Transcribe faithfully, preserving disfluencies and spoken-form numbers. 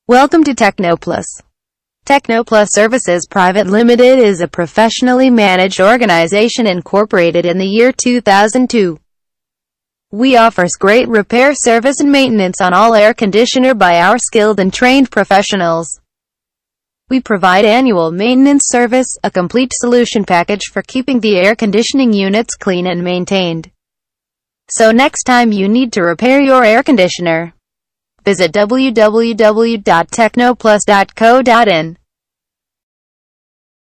Welcome to TechnoPlus. TechnoPlus Services Pvt Limited is a professionally managed organization incorporated in the year two thousand two. We offer great repair service and maintenance on all air conditioner by our skilled and trained professionals. We provide annual maintenance service, a complete solution package for keeping the air conditioning units clean and maintained. So next time you need to repair your air conditioner, visit w w w dot technoplus dot co dot in.